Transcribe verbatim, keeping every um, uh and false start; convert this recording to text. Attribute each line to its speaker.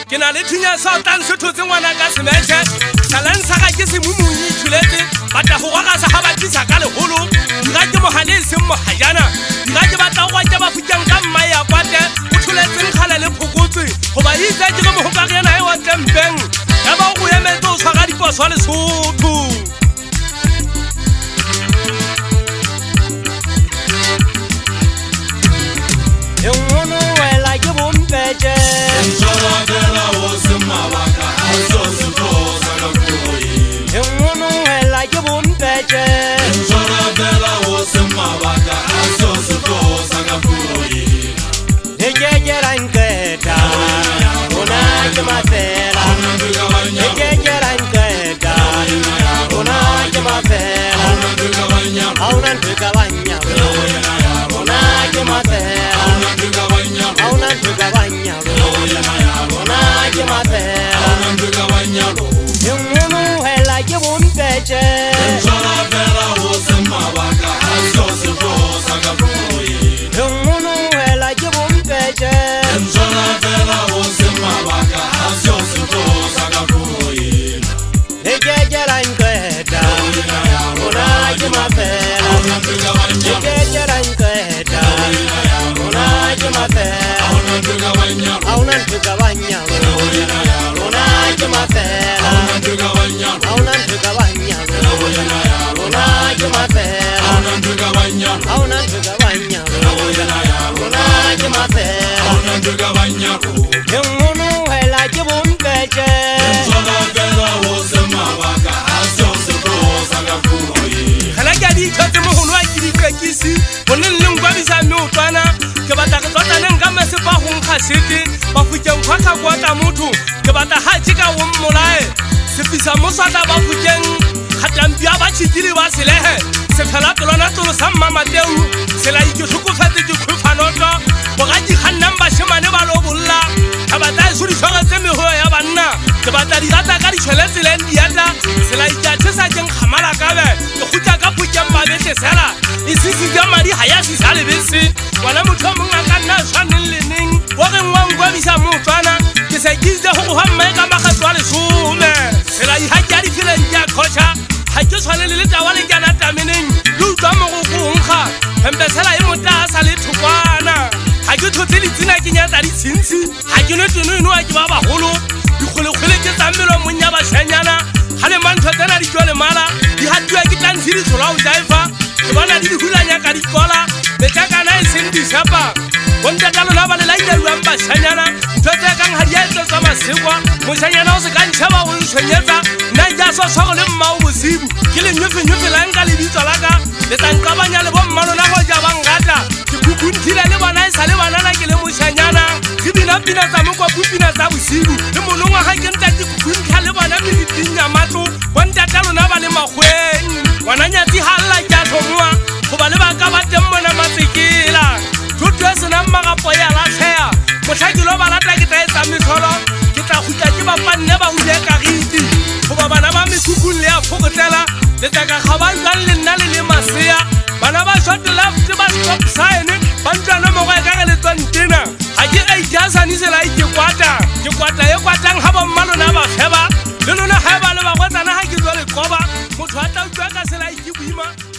Speaker 1: ke na le thunya sa tang se thotse ngwana ka semethe salansa ga ke se mumunyi thuletse bata go ga sa ga ba tlisa ka leholo dira ke mohane se mohajana dira ke batla go ke ba futyang ka mmai ya kwate o thuletse nkhala le phokotse go ba itse ke go mohokare yana e wa tempeng ya ba go emetso tshwara diposo le Sotho
Speaker 2: yo no wela ke bompeje
Speaker 3: Njola bela o se mabaka aso se tosa ka kuyi
Speaker 2: yo no wela ke bompeje
Speaker 3: Njola bela o se mabaka aso se tosa ka kuyi
Speaker 2: ejeje ranketa ona ke mafela ejeje ranketa ona ke mafela auna tukabanya ona ke mafela auna tukabanya ona ke mafela yo no wela ke bompeje
Speaker 3: Njola bela o se mabaka aso se tosa ka kuyi
Speaker 2: yo no wela ke bompeje
Speaker 3: Njola bela o se mabaka aso se tosa ka kuyi
Speaker 2: ejeje ranketa ona ke mafela ejeje ranketa ona ke mafela auna tukabanya ona ke mafela auna tukabanya ona ke mafela auna tukabanya ona ke mafela yo no wela ke bompeje
Speaker 1: kana ke di thotse moholo a ke di kwekisi boneng le ngwabisa mme o tswana ke batla ke tlotaneng ka mesepa go nkga sete ba fukeng kgwakga kwata motho ke batla gatse ka wommolae sefisa moswata ba fukeng kgatampia ba tšhikile ba selehe sefela pelwana tolo sa mmamateu sela ike tlhokofetse ke kgwefanoto bogadi kgannang bašemane ba lo bolla ke batla eso ditshwaretse megolo ya banna ke batla dirata ka ditšheletseleng diata sela ikeathesa ke nkgamala kabe ke gutla ka phokeng babete sela e sisi ka madi ga ya sisa lebese ngwana motho o mongwe a ka nna a tshwaneng le neng o reng wa nkwabisa mootswana ke se ke itse go go ga mmae ka magatso a lesome sela iga ke a difileng ke a kgoša ga ke tshwane le letawa le ke ana tameneng le utlwa mogoko nkga pempesela e mota a sa le thokwana ga ke thotse ditsena ke nyatsa ditshintshi ga ke nwe tenoenoa ke ba bagolo dikgolekgole ke tsammelo mong ya bašanyana ga le mantho tsena di tlo lemala di gatiwa ke tlantshe ditshola o jaifa ke bona di di hulanya ka dikola letjakana e seng disapa bontata lona ba lelailaluang bašanyana ntho tse kang ga di a etsetswa masekwa mošanyana o se ka ntšheba go ntshwenyetsa nna ke a swaswago le mmao bosibu ke lenyofenyofe lang ka lebitso la ka letsankabanya le bommalona go ja bangata ke kukunthile le bona e sa le banana ke le mošanyana ke binapina tsa mokwapopina tsa bosibu le monongwa ga ke nta ke kukuntlha le bona mediting ya matlo bontata lona ba le magweng ngwananyatsi ga lla ke a tlhomoa goba le baka ba teng mona matsekela thuto e senang magapo ya latlhea motlhakelo ba lata ke tla etsa metlholo ke tla gutla ke bapanne ba hule kariti goba bana ba mekhukhung le ya fokotlela letsaka ga ba jwang le nna le le masea bana ba shot left ba stop sign ba ntlwana mogo e kare le tswantena ga ke eijasanisela e ke kwata ke kwata e kwatang ga bommalona ba feba le lona ga e ba le bagwetsana ga ke jwa lekoba motho a tla utlwa ka sela e ke boima